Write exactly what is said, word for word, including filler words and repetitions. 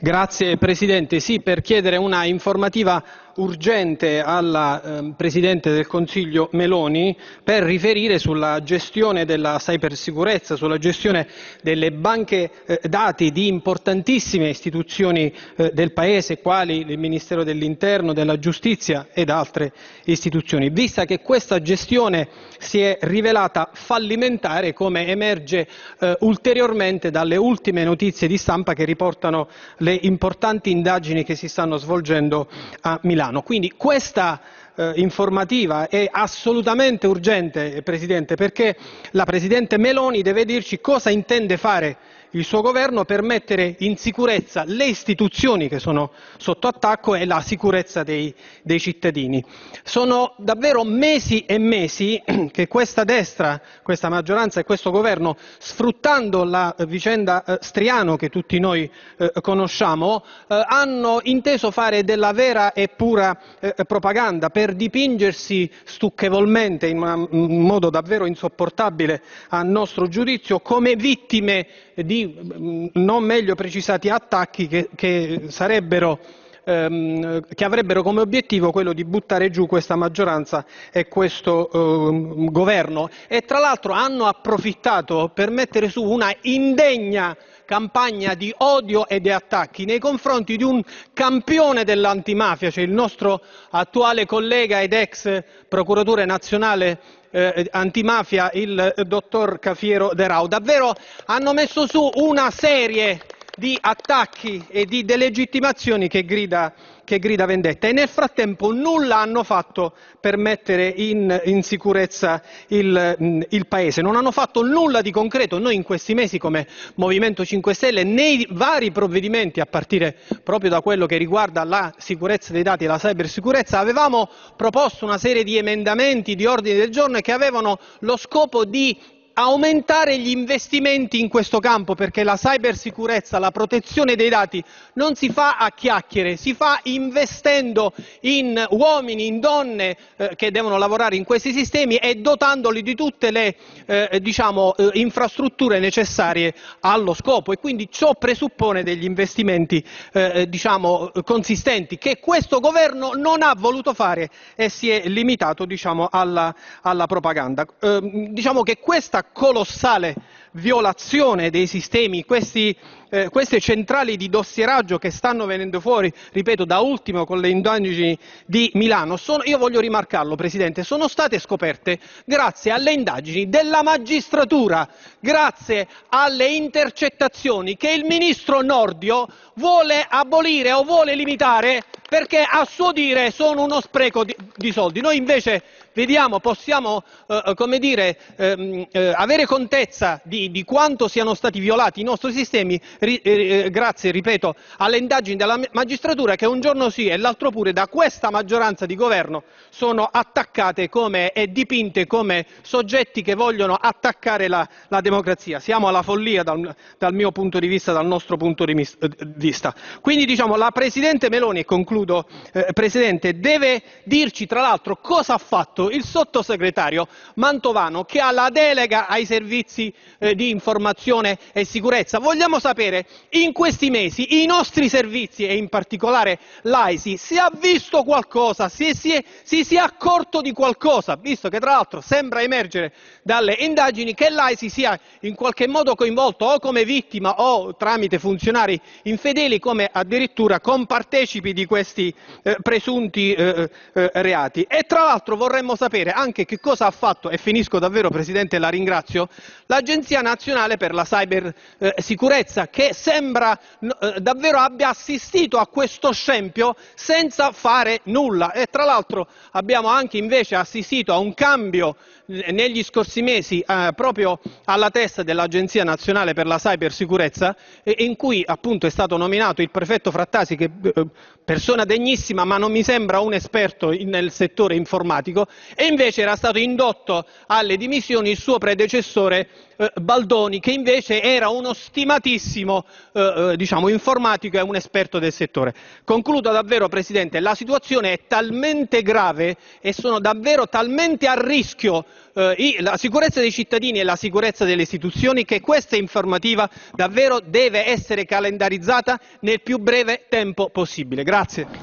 Grazie Presidente. Sì, per chiedere una informativa urgente alla eh, Presidente del Consiglio Meloni per riferire sulla gestione della cybersicurezza, sulla gestione delle banche eh, dati di importantissime istituzioni eh, del Paese, quali il Ministero dell'Interno, della Giustizia ed altre istituzioni, vista che questa gestione si è rivelata fallimentare, come emerge eh, ulteriormente dalle ultime notizie di stampa che riportano le importanti indagini che si stanno svolgendo a Milano. Quindi questa eh, informativa è assolutamente urgente, Presidente, perché la Presidente Meloni deve dirci cosa intende fare il suo governo per mettere in sicurezza le istituzioni che sono sotto attacco e la sicurezza dei, dei cittadini. Sono davvero mesi e mesi che questa destra, questa maggioranza e questo governo, sfruttando la vicenda eh, Striano che tutti noi eh, conosciamo, eh, hanno inteso fare della vera e pura eh, propaganda per dipingersi stucchevolmente, in, una, in un modo davvero insopportabile a nostro giudizio, come vittime di non meglio precisati attacchi che, che sarebbero ehm, che avrebbero come obiettivo quello di buttare giù questa maggioranza e questo eh, governo, e tra l'altro hanno approfittato per mettere su una indegna campagna di odio e di attacchi nei confronti di un campione dell'antimafia, cioè il nostro attuale collega ed ex procuratore nazionale Eh, antimafia, il eh, dottor Cafiero De Rao. Davvero hanno messo su una serie di attacchi e di delegittimazioni che grida, che grida vendetta, e nel frattempo nulla hanno fatto per mettere in, in sicurezza il, il Paese. Non hanno fatto nulla di concreto. Noi in questi mesi come Movimento cinque Stelle, nei vari provvedimenti, a partire proprio da quello che riguarda la sicurezza dei dati e la cybersicurezza, avevamo proposto una serie di emendamenti, di ordini del giorno che avevano lo scopo di aumentare gli investimenti in questo campo, perché la cybersicurezza, la protezione dei dati non si fa a chiacchiere, si fa investendo in uomini, in donne eh, che devono lavorare in questi sistemi e dotandoli di tutte le eh, diciamo, eh, infrastrutture necessarie allo scopo, e quindi ciò presuppone degli investimenti eh, diciamo, consistenti che questo governo non ha voluto fare e si è limitato diciamo, alla, alla propaganda. Eh, diciamo che questa colossale violazione dei sistemi, questi, eh, queste centrali di dossieraggio che stanno venendo fuori, ripeto, da ultimo con le indagini di Milano, sono, io voglio rimarcarlo Presidente, sono state scoperte grazie alle indagini della magistratura, grazie alle intercettazioni che il Ministro Nordio vuole abolire o vuole limitare perché a suo dire sono uno spreco di, di soldi. Noi invece vediamo, possiamo eh, come dire, ehm, eh, avere contezza di, di quanto siano stati violati i nostri sistemi ri, eh, grazie, ripeto, alle indagini della magistratura, che un giorno sì e l'altro pure da questa maggioranza di governo sono attaccate come, e dipinte come soggetti che vogliono attaccare la, la democrazia. Siamo alla follia dal, dal mio punto di vista, dal nostro punto di vista. Quindi diciamo la Presidente Meloni, e concludo eh, Presidente, deve dirci tra l'altro cosa ha fatto il sottosegretario Mantovano, che ha la delega ai servizi eh, di informazione e sicurezza. Vogliamo sapere in questi mesi i nostri servizi e in particolare l'A I S I si ha visto qualcosa, si, si, è, si, si è accorto di qualcosa, visto che tra l'altro sembra emergere dalle indagini che l'A I S I sia in qualche modo coinvolto o come vittima o tramite funzionari infedeli, come addirittura compartecipi di questi eh, presunti eh, eh, reati. E tra l'altro vorremmo sapere anche che cosa ha fatto, e finisco davvero Presidente, la ringrazio, l'Agenzia Nazionale per la Cybersicurezza, che sembra eh, davvero abbia assistito a questo scempio senza fare nulla. E tra l'altro abbiamo anche invece assistito a un cambio negli scorsi mesi eh, proprio alla testa dell'Agenzia Nazionale per la Cybersicurezza, eh, in cui appunto è stato nominato il prefetto Frattasi, che eh, persona degnissima ma non mi sembra un esperto in, nel settore informatico, e invece era stato indotto alle dimissioni il suo predecessore eh, Baldoni, che invece era uno stimatissimo bravissimo eh, diciamo, informatico e un esperto del settore. Concludo davvero, Presidente, la situazione è talmente grave e sono davvero talmente a rischio eh, la sicurezza dei cittadini e la sicurezza delle istituzioni che questa informativa davvero deve essere calendarizzata nel più breve tempo possibile. Grazie.